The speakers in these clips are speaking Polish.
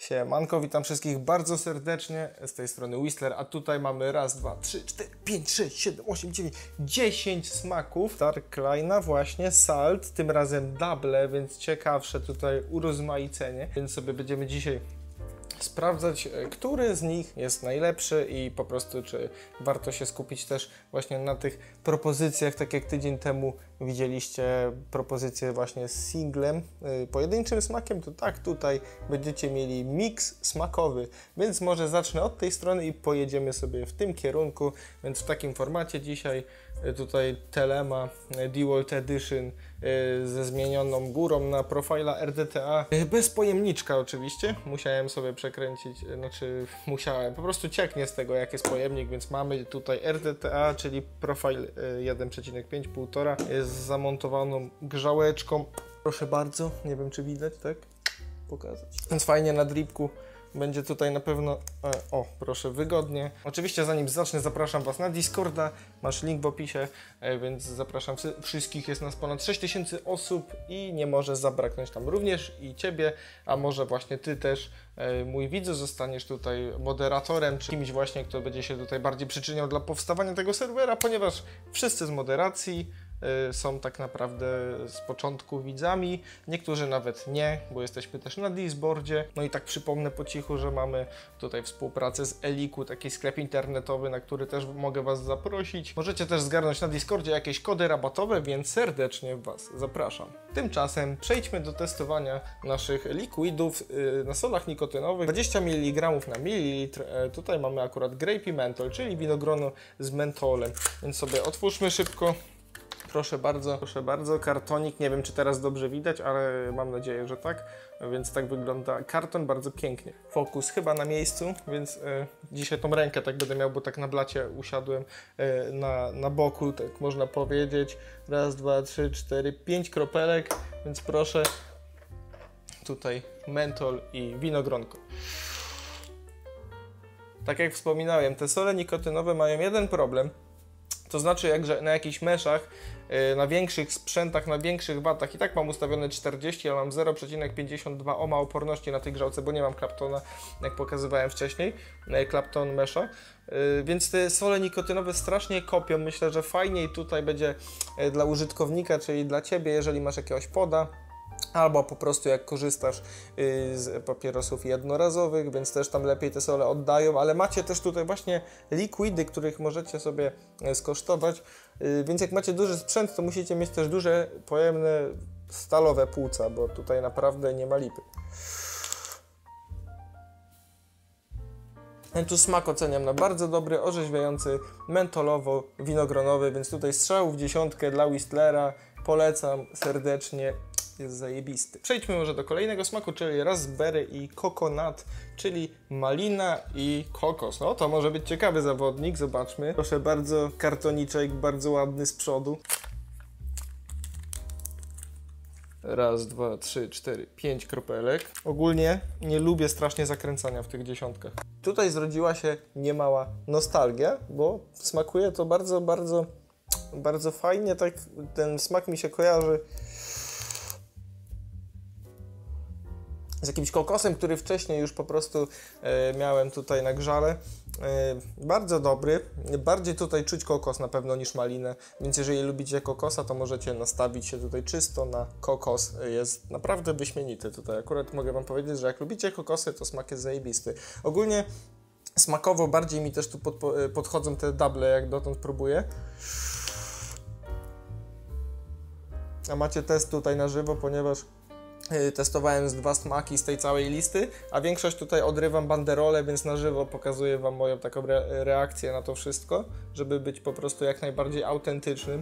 Siemanko, witam wszystkich bardzo serdecznie, z tej strony Whistler, a tutaj mamy raz, dwa, trzy, cztery, pięć, sześć, siedem, osiem, dziewięć, 10 smaków Dark Line'a, właśnie Salt, tym razem double, więc ciekawsze tutaj urozmaicenie, więc sobie będziemy dzisiaj sprawdzać, który z nich jest najlepszy i po prostu czy warto się skupić też właśnie na tych propozycjach, tak jak tydzień temu widzieliście propozycję właśnie z singlem, pojedynczym smakiem, to tak, tutaj będziecie mieli miks smakowy, więc może zacznę od tej strony i pojedziemy sobie w tym kierunku, więc w takim formacie dzisiaj tutaj Telema DeWalt Edition ze zmienioną górą na profila RDTA, bez pojemniczka oczywiście, musiałem sobie przekręcić, po prostu cieknie z tego jak jest pojemnik, więc mamy tutaj RDTA, czyli profil 1,5, 1,5, jest z zamontowaną grzałeczką, proszę bardzo, nie wiem czy widać, tak? Pokazać. Więc fajnie na dripku. Będzie tutaj na pewno, proszę, wygodnie. Oczywiście zanim zacznę, zapraszam Was na Discorda, masz link w opisie, więc zapraszam wszystkich, jest nas ponad 6000 osób i nie może zabraknąć tam również i Ciebie, a może właśnie Ty też, mój widz, zostaniesz tutaj moderatorem, czy kimś właśnie, kto będzie się tutaj bardziej przyczyniał dla powstawania tego serwera, ponieważ wszyscy z moderacji są tak naprawdę z początku widzami, niektórzy nawet nie, bo jesteśmy też na Discordzie. No i tak przypomnę po cichu, że mamy tutaj współpracę z Eliku, taki sklep internetowy, na który też mogę Was zaprosić. Możecie też zgarnąć na Discordzie jakieś kody rabatowe, więc serdecznie Was zapraszam. Tymczasem przejdźmy do testowania naszych liquidów na solach nikotynowych. 20 mg na mililitr. Tutaj mamy akurat Grape Menthol, czyli winogrono z mentolem, więc sobie otwórzmy szybko. Proszę bardzo, kartonik, nie wiem czy teraz dobrze widać, ale mam nadzieję, że tak, więc tak wygląda karton, bardzo pięknie. Fokus chyba na miejscu, więc dzisiaj tą rękę tak będę miał, bo tak na blacie usiadłem na boku, tak można powiedzieć. Raz, dwa, trzy, cztery, 5 kropelek, więc proszę, tutaj mentol i winogronko. Tak jak wspominałem, te sole nikotynowe mają jeden problem. To znaczy, jakże na jakichś meszach, na większych sprzętach, na większych watach i tak mam ustawione 40, ale mam 0,52 ohma oporności na tej grzałce, bo nie mam Claptona, jak pokazywałem wcześniej, Clapton mesha, więc te sole nikotynowe strasznie kopią. Myślę, że fajniej tutaj będzie dla użytkownika, czyli dla Ciebie, jeżeli masz jakiegoś poda, albo po prostu jak korzystasz z papierosów jednorazowych, więc też tam lepiej te sole oddają, ale macie też tutaj właśnie likwidy, których możecie sobie skosztować, więc jak macie duży sprzęt, to musicie mieć też duże, pojemne, stalowe płuca, bo tutaj naprawdę nie ma lipy. Tu smak oceniam na bardzo dobry, orzeźwiający, mentolowo-winogronowy, więc tutaj strzał w 10 dla Whistlera, polecam serdecznie. Jest zajebisty. Przejdźmy może do kolejnego smaku, czyli raspberry i coconut, czyli malina i kokos. No to może być ciekawy zawodnik, zobaczmy. Proszę bardzo, kartoniczek bardzo ładny z przodu. Raz, dwa, trzy, cztery, 5 kropelek. Ogólnie nie lubię strasznie zakręcania w tych dziesiątkach. Tutaj zrodziła się niemała nostalgia, bo smakuje to bardzo fajnie, tak ten smak mi się kojarzy z jakimś kokosem, który wcześniej już po prostu miałem tutaj na grzale. Bardzo dobry, bardziej tutaj czuć kokos na pewno niż malinę, więc jeżeli lubicie kokosa, to możecie nastawić się tutaj czysto na kokos, jest naprawdę wyśmienity tutaj. Akurat mogę Wam powiedzieć, że jak lubicie kokosy, to smak jest zajebisty. Ogólnie smakowo bardziej mi też tu podchodzą te double, jak dotąd próbuję. A macie test tutaj na żywo, ponieważ testowałem z 2 smaki z tej całej listy, a większość tutaj odrywam banderolę, więc na żywo pokazuję Wam moją taką reakcję na to wszystko, żeby być po prostu jak najbardziej autentycznym.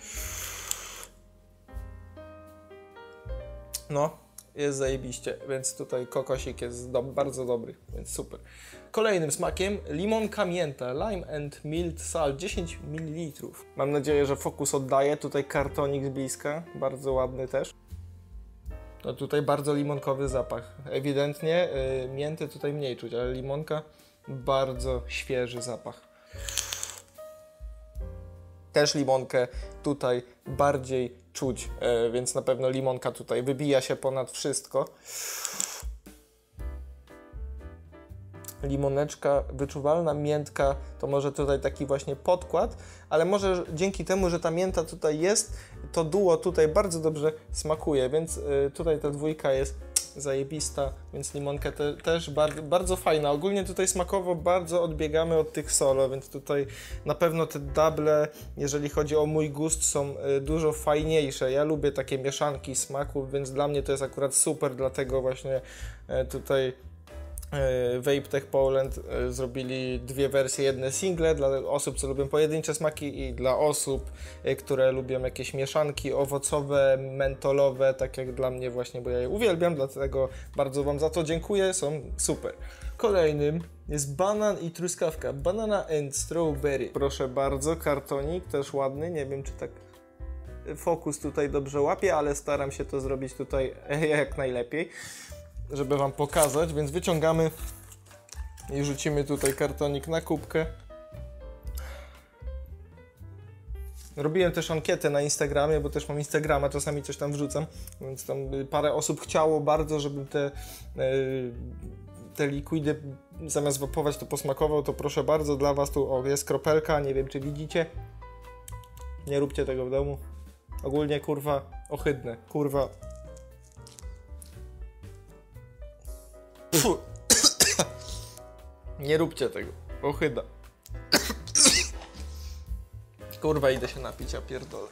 No, jest zajebiście, więc tutaj kokosik jest bardzo dobry, więc super. Kolejnym smakiem limonka mięta, lime and mild salt, 10 ml. Mam nadzieję, że fokus oddaje, tutaj kartonik z bliska, bardzo ładny też. No tutaj bardzo limonkowy zapach. Ewidentnie mięty tutaj mniej czuć, ale limonka bardzo świeży zapach. Też limonkę tutaj bardziej czuć, więc na pewno limonka tutaj wybija się ponad wszystko. limoneczka, wyczuwalna miętka, to może tutaj taki właśnie podkład, ale może dzięki temu, że ta mięta tutaj jest, to duo tutaj bardzo dobrze smakuje, więc tutaj ta dwójka jest zajebista, więc limonka też bardzo fajna. Ogólnie tutaj smakowo bardzo odbiegamy od tych solo, więc tutaj na pewno te double, jeżeli chodzi o mój gust, są dużo fajniejsze. Ja lubię takie mieszanki smaków, więc dla mnie to jest akurat super, dlatego właśnie tutaj Vapetech Poland zrobili dwie wersje, jedne single dla osób, co lubią pojedyncze smaki i dla osób, które lubią jakieś mieszanki owocowe, mentolowe, tak jak dla mnie właśnie, bo ja je uwielbiam, dlatego bardzo Wam za to dziękuję, są super. Kolejnym jest banan i truskawka, banana and strawberry. Proszę bardzo, kartonik też ładny, nie wiem czy tak fokus tutaj dobrze łapie, ale staram się to zrobić tutaj jak najlepiej, żeby Wam pokazać, więc wyciągamy i rzucimy tutaj kartonik na kubkę. Robiłem też ankietę na Instagramie, bo też mam Instagrama, czasami coś tam wrzucam, więc tam parę osób chciało bardzo, żebym te likwidy zamiast wapować to posmakował, to proszę bardzo, dla Was tu jest kropelka, nie wiem czy widzicie. Nie róbcie tego w domu. Ogólnie kurwa ohydne, kurwa. Pfu. Nie róbcie tego, ochyda. Kurwa, idę się napić, ja pierdolę.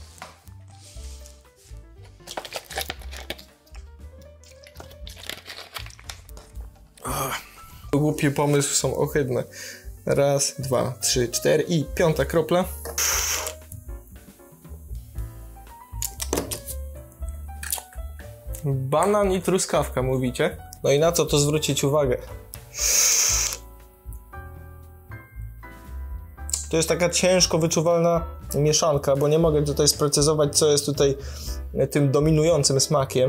Głupi pomysł, są ohydne. Raz, dwa, trzy, cztery i piąta kropla. Banan i truskawka, mówicie? No i na co to zwrócić uwagę? To jest taka ciężko wyczuwalna mieszanka, bo nie mogę tutaj sprecyzować, co jest tutaj tym dominującym smakiem,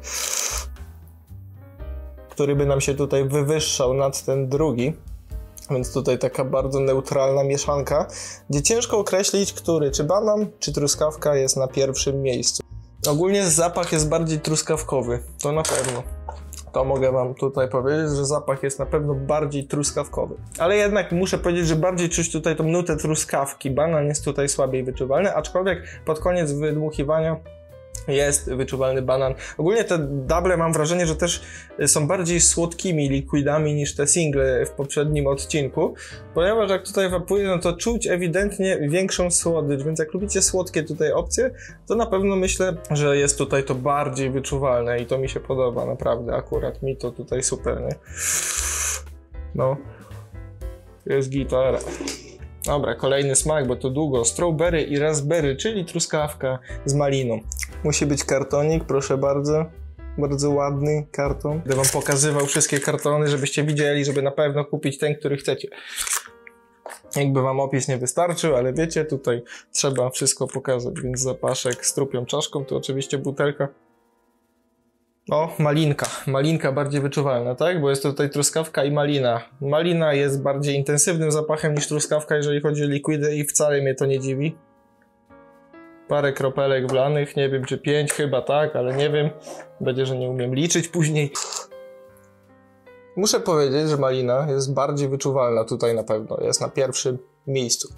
który by nam się tutaj wywyższał nad ten drugi. Więc tutaj taka bardzo neutralna mieszanka, gdzie ciężko określić, czy banan, czy truskawka jest na pierwszym miejscu. Ogólnie zapach jest bardziej truskawkowy, to na pewno. To mogę Wam tutaj powiedzieć, że zapach jest na pewno bardziej truskawkowy. Ale jednak muszę powiedzieć, że bardziej czuć tutaj tą nutę truskawki. Banan jest tutaj słabiej wyczuwalny, aczkolwiek pod koniec wydmuchiwania jest wyczuwalny banan. Ogólnie te double mam wrażenie, że też są bardziej słodkimi likwidami niż te single w poprzednim odcinku, ponieważ jak tutaj wapuję, no to czuć ewidentnie większą słodycz, więc jak lubicie słodkie tutaj opcje, to na pewno myślę, że jest tutaj to bardziej wyczuwalne i to mi się podoba, naprawdę, akurat mi to tutaj super, nie? No, jest gitara. Dobra, kolejny smak, bo to długo. Strawberry i raspberry, czyli truskawka z maliną. Musi być kartonik, proszę bardzo. Bardzo ładny karton. Będę Wam pokazywał wszystkie kartony, żebyście widzieli, żeby na pewno kupić ten, który chcecie. Jakby Wam opis nie wystarczył, ale wiecie, tutaj trzeba wszystko pokazać, więc zapaszek z trupią czaszką, to oczywiście butelka. O, malinka. Malinka bardziej wyczuwalna, tak? Bo jest tutaj truskawka i malina. Malina jest bardziej intensywnym zapachem niż truskawka, jeżeli chodzi o likwidy i wcale mnie to nie dziwi. Parę kropelek wlanych, nie wiem czy 5, chyba tak, ale nie wiem. Będzie, że nie umiem liczyć później. Muszę powiedzieć, że malina jest bardziej wyczuwalna tutaj na pewno. Jest na pierwszym miejscu.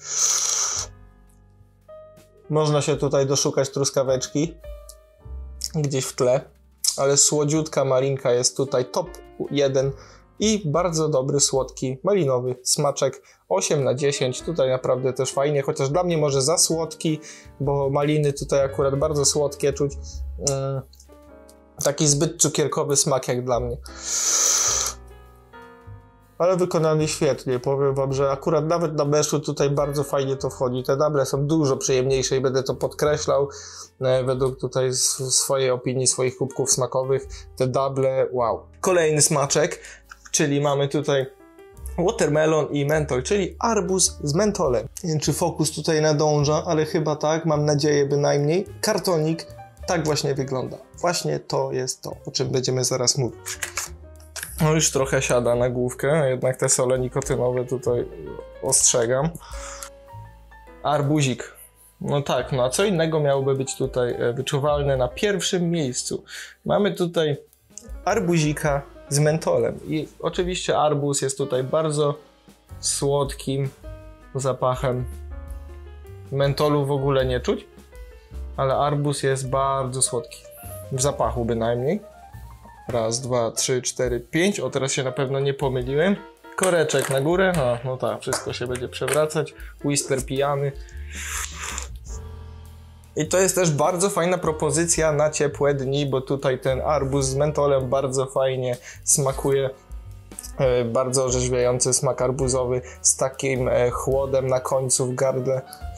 Można się tutaj doszukać truskaweczki gdzieś w tle, ale słodziutka malinka jest tutaj top 1 i bardzo dobry, słodki, malinowy smaczek. 8 na 10, tutaj naprawdę też fajnie, chociaż dla mnie może za słodki, bo maliny tutaj akurat bardzo słodkie czuć. Taki zbyt cukierkowy smak jak dla mnie. Ale wykonany świetnie, powiem Wam, że akurat nawet na meszu tutaj bardzo fajnie to wchodzi. Te double są dużo przyjemniejsze i będę to podkreślał według tutaj swojej opinii, swoich kubków smakowych. Te double, wow. Kolejny smaczek, czyli mamy tutaj watermelon i mentol, czyli arbuz z mentolem. Nie wiem, czy fokus tutaj nadąża, ale chyba tak, mam nadzieję bynajmniej. Kartonik tak właśnie wygląda. Właśnie to jest to, o czym będziemy zaraz mówić. No już trochę siada na główkę, jednak te sole nikotynowe tutaj ostrzegam. Arbuzik. No tak, no a co innego miałoby być tutaj wyczuwalne na pierwszym miejscu? Mamy tutaj arbuzika z mentolem. I oczywiście arbuz jest tutaj bardzo słodkim zapachem. Mentolu w ogóle nie czuć, ale arbuz jest bardzo słodki. W zapachu bynajmniej. Raz, dwa, trzy, cztery, pięć. O, teraz się na pewno nie pomyliłem. Koreczek na górę. A, no tak, wszystko się będzie przewracać. Whistler pijany. I to jest też bardzo fajna propozycja na ciepłe dni, bo tutaj ten arbuz z mentolem bardzo fajnie smakuje. Bardzo orzeźwiający smak arbuzowy z takim chłodem na końcu w gardle,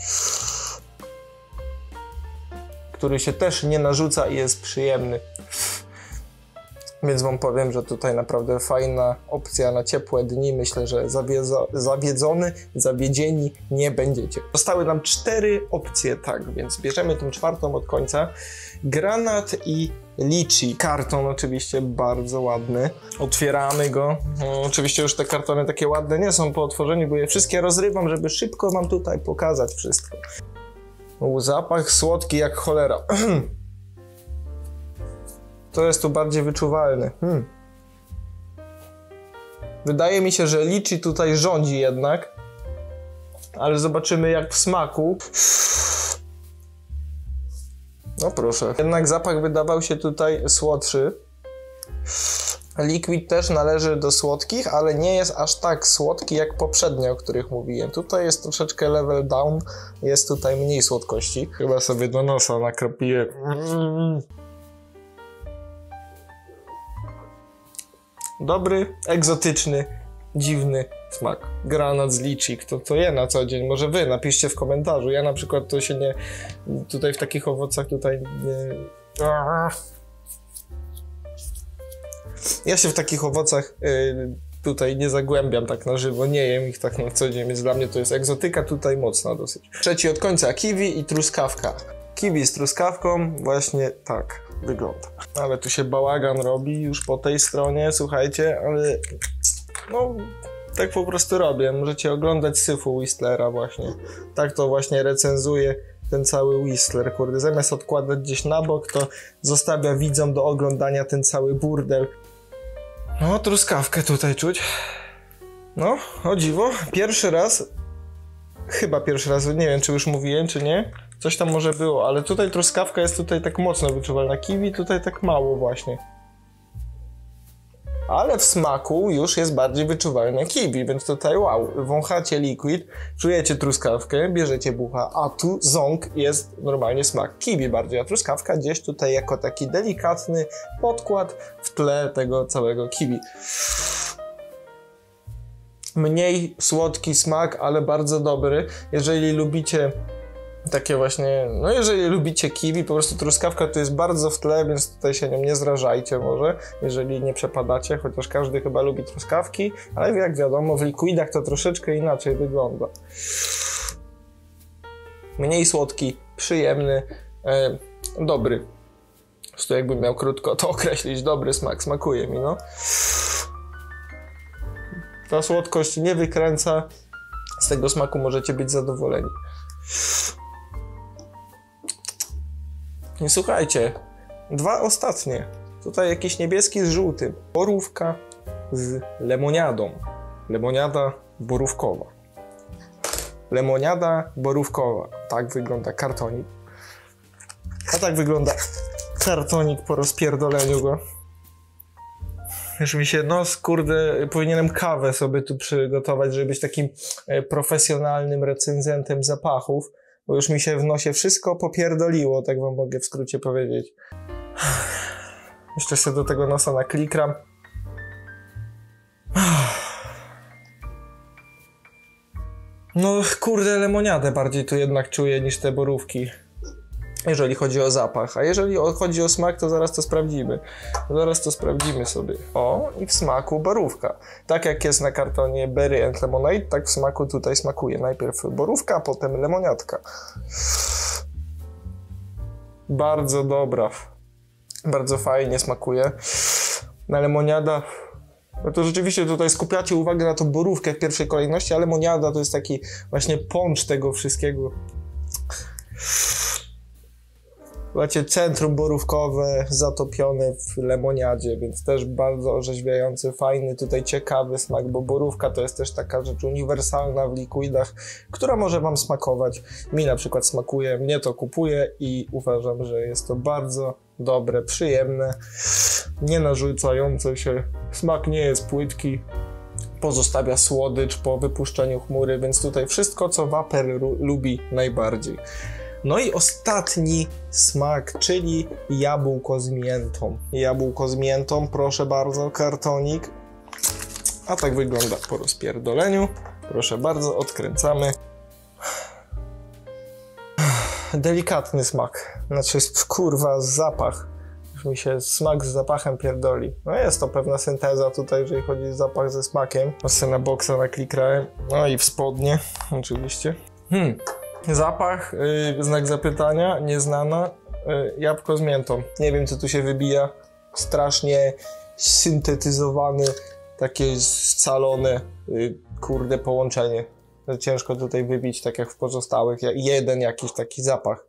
który się też nie narzuca i jest przyjemny. Więc wam powiem, że tutaj naprawdę fajna opcja na ciepłe dni. Myślę, że zawiedzieni nie będziecie. Zostały nam 4 opcje, tak, więc bierzemy tą czwartą od końca. Granat i liczy. Karton oczywiście bardzo ładny. Otwieramy go. No, oczywiście już te kartony takie ładne nie są po otworzeniu, bo je wszystkie rozrywam, żeby szybko wam tutaj pokazać wszystko. Zapach słodki jak cholera. To jest tu bardziej wyczuwalne. Wydaje mi się, że liczy tutaj rządzi jednak. Ale zobaczymy jak w smaku. No proszę. Jednak zapach wydawał się tutaj słodszy. Liquid też należy do słodkich, ale nie jest aż tak słodki jak poprzednie, o których mówiłem. Tutaj jest troszeczkę level down. Jest tutaj mniej słodkości. Chyba sobie do nosa nakropiłem. Dobry, egzotyczny, dziwny smak. Granat z liczy. Kto to je na co dzień? Może wy napiszcie w komentarzu. Ja na przykład to się nie... Tutaj w takich owocach tutaj nie... Ja się w takich owocach tutaj nie zagłębiam tak na żywo. Nie jem ich tak na co dzień, więc dla mnie to jest egzotyka tutaj mocna dosyć. Trzeci od końca. Kiwi i truskawka. Kiwi z truskawką właśnie tak wygląda. Ale tu się bałagan robi już po tej stronie, słuchajcie, ale no tak po prostu robię. Możecie oglądać syfu Whistlera właśnie. Tak to właśnie recenzuje ten cały Whistler, kurde. Zamiast odkładać gdzieś na bok, to zostawia widzom do oglądania ten cały burdel. No, truskawkę tutaj czuć. No, o dziwo, pierwszy raz, chyba pierwszy raz, nie wiem czy już mówiłem, czy nie. Coś tam może było, ale tutaj truskawka jest tutaj tak mocno wyczuwalna. Kiwi tutaj tak mało właśnie. Ale w smaku już jest bardziej wyczuwalne kiwi, więc tutaj wow, wąchacie liquid, czujecie truskawkę, bierzecie bucha, a tu ząg jest normalnie smak kiwi bardziej, a truskawka gdzieś tutaj jako taki delikatny podkład w tle tego całego kiwi. Mniej słodki smak, ale bardzo dobry. Jeżeli lubicie takie właśnie, no jeżeli lubicie kiwi, po prostu truskawka to jest bardzo w tle, więc tutaj się nią nie zrażajcie może, jeżeli nie przepadacie, chociaż każdy chyba lubi truskawki, ale jak wiadomo w liquidach to troszeczkę inaczej wygląda. Mniej słodki, przyjemny, dobry. Po prostu jakbym miał krótko to określić, dobry smak, smakuje mi, no. Ta słodkość nie wykręca, z tego smaku możecie być zadowoleni. I słuchajcie, 2 ostatnie. Tutaj jakiś niebieski z żółtym. Borówka z lemoniadą. Lemoniada borówkowa. Lemoniada borówkowa. Tak wygląda kartonik. A tak wygląda kartonik po rozpierdoleniu go. Już mi się, no kurde, powinienem kawę sobie tu przygotować, żeby być takim profesjonalnym recenzentem zapachów, bo już mi się w nosie wszystko popierdoliło, tak wam mogę w skrócie powiedzieć. Jeszcze sobie do tego nosa naklikram. No kurde, lemoniadę bardziej tu jednak czuję niż te borówki, jeżeli chodzi o zapach, a jeżeli chodzi o smak, to zaraz to sprawdzimy. Zaraz to sprawdzimy sobie. O, i w smaku borówka. Tak jak jest na kartonie Berry and Lemonade, tak w smaku tutaj smakuje. Najpierw borówka, potem lemoniadka. Bardzo dobra. Bardzo fajnie smakuje. Na lemoniada... No to rzeczywiście tutaj skupiacie uwagę na tą borówkę w pierwszej kolejności, a lemoniada to jest taki właśnie poncz tego wszystkiego. Macie centrum borówkowe zatopione w lemoniadzie, więc też bardzo orzeźwiający, fajny, tutaj ciekawy smak, bo borówka to jest też taka rzecz uniwersalna w liquidach, która może wam smakować. Mi na przykład smakuje, mnie to kupuje i uważam, że jest to bardzo dobre, przyjemne, nie narzucające się. Smak nie jest płytki, pozostawia słodycz po wypuszczeniu chmury, więc tutaj wszystko, co waper lubi najbardziej. No i ostatni smak, czyli jabłko z miętą. Jabłko z miętą, proszę bardzo, kartonik. A tak wygląda po rozpierdoleniu. Proszę bardzo, odkręcamy. Delikatny smak. Znaczy, kurwa, zapach. Już mi się smak z zapachem pierdoli. No jest to pewna synteza tutaj, jeżeli chodzi o zapach ze smakiem. Na boksa naklikrałem. No i w spodnie, oczywiście. Zapach, znak zapytania, nieznana, jabłko z miętą. Nie wiem, co tu się wybija. Strasznie syntetyzowany, takie scalone, kurde, połączenie. Ciężko tutaj wybić, tak jak w pozostałych, jeden jakiś taki zapach.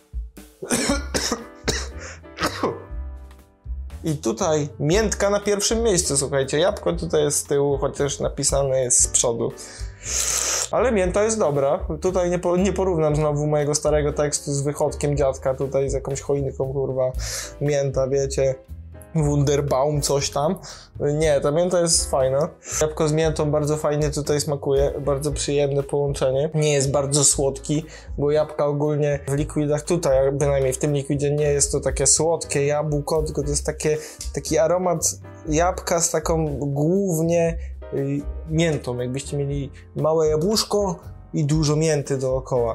I tutaj miętka na pierwszym miejscu, słuchajcie. Jabłko tutaj jest z tyłu, chociaż napisane jest z przodu. Ale mięta jest dobra. Tutaj nie porównam znowu mojego starego tekstu z wychodkiem dziadka, tutaj z jakąś choinką, kurwa, mięta, wiecie. Wunderbaum, coś tam. Nie, ta mięta jest fajna. Jabłko z miętą bardzo fajnie tutaj smakuje, bardzo przyjemne połączenie. Nie jest bardzo słodki, bo jabłka ogólnie w likwidach, tutaj bynajmniej w tym likwidzie nie jest to takie słodkie jabłko, tylko to jest taki aromat jabłka z taką głównie miętą, jakbyście mieli małe jabłuszko i dużo mięty dookoła.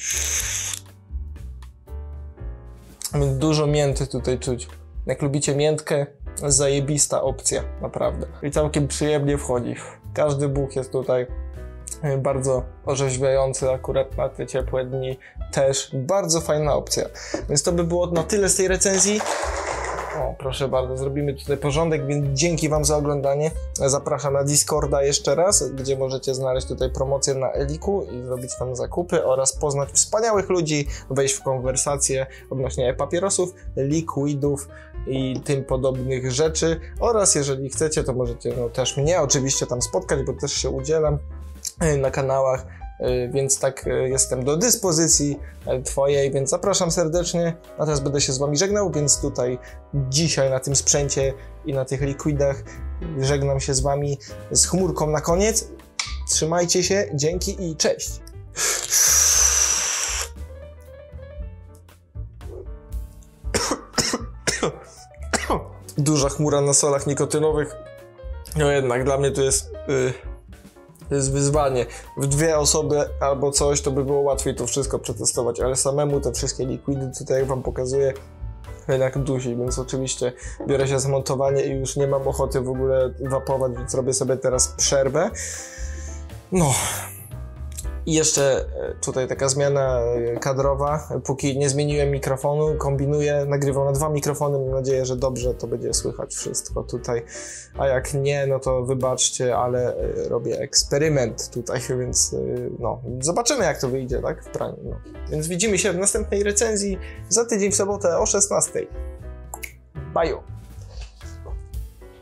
Dużo mięty tutaj czuć. Jak lubicie miętkę, zajebista opcja, naprawdę. I całkiem przyjemnie wchodzi. Każdy buch jest tutaj bardzo orzeźwiający, akurat na te ciepłe dni też bardzo fajna opcja. Więc to by było na tyle z tej recenzji. O, proszę bardzo, zrobimy tutaj porządek, więc dzięki wam za oglądanie. Zapraszam na Discorda jeszcze raz, gdzie możecie znaleźć tutaj promocję na Eliku i zrobić tam zakupy oraz poznać wspaniałych ludzi, wejść w konwersację odnośnie papierosów, liquidów i tym podobnych rzeczy. Oraz jeżeli chcecie, to możecie też mnie oczywiście tam spotkać, bo też się udzielam na kanałach. Więc tak, jestem do dyspozycji twojej, więc zapraszam serdecznie. A teraz będę się z wami żegnał, więc tutaj dzisiaj na tym sprzęcie i na tych liquidach żegnam się z wami z chmurką na koniec. Trzymajcie się, dzięki i cześć! Duża chmura na solach nikotynowych. No jednak dla mnie to jest wyzwanie. W dwie osoby albo coś, to by było łatwiej to wszystko przetestować, ale samemu te wszystkie likwidy tutaj, jak wam pokazuję, jednak dusi, więc oczywiście biorę się za montowanie i już nie mam ochoty w ogóle wapować, więc robię sobie teraz przerwę. No. I jeszcze tutaj taka zmiana kadrowa, póki nie zmieniłem mikrofonu, kombinuję, nagrywam na 2 mikrofony, mam nadzieję, że dobrze to będzie słychać wszystko tutaj, a jak nie, no to wybaczcie, ale robię eksperyment tutaj, więc no, zobaczymy jak to wyjdzie, tak, w praniu, no. Więc widzimy się w następnej recenzji za tydzień w sobotę o 16:00. Bye!